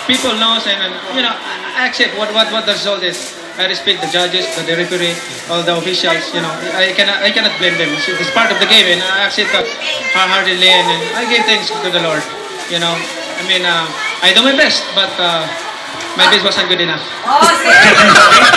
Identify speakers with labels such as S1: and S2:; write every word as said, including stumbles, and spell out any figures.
S1: people knows, and, and you know, I accept what what what the result is. I respect the judges, the, the referee, all the officials. You know, I cannot I cannot blame them. It's, it's part of the game, and I accept that wholeheartedly, and, and I give thanks to the Lord. You know, I mean, uh, I do my best, but uh, my best wasn't good enough.